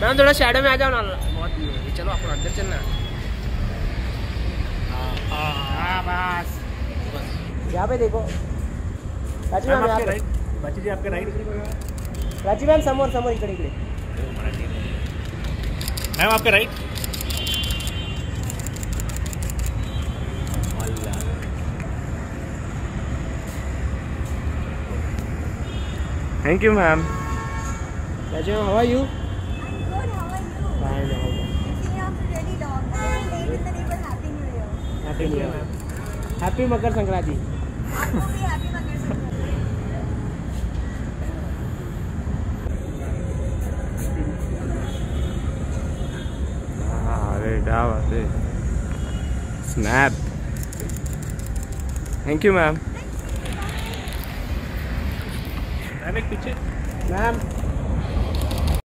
Ma'am थोड़ा shadow में आ जाओ ना, बहुत चलो आपको अंदर चलना। हाँ बस यहाँ पे देखो प्राची मैम, आपके राइट, प्राची जी आपके राइट, प्राची मैम समोर समोर इकडे इकडे मैम आपके right. Thank you ma'am. Prachi ma'am how are you? Happy Makar Sankranti. अरे क्या बात है, snap. Thank you ma'am. Ma'am एक पीछे मैम।